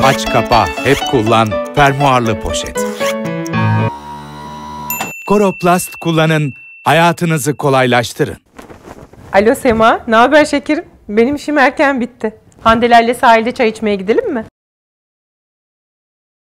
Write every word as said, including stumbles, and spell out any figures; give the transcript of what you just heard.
Aç kapa, hep kullan, fermuarlı poşet. Koroplast kullanın, hayatınızı kolaylaştırın. Alo Sema, ne haber şekerim? Benim işim erken bitti. Handelerle sahilde çay içmeye gidelim mi?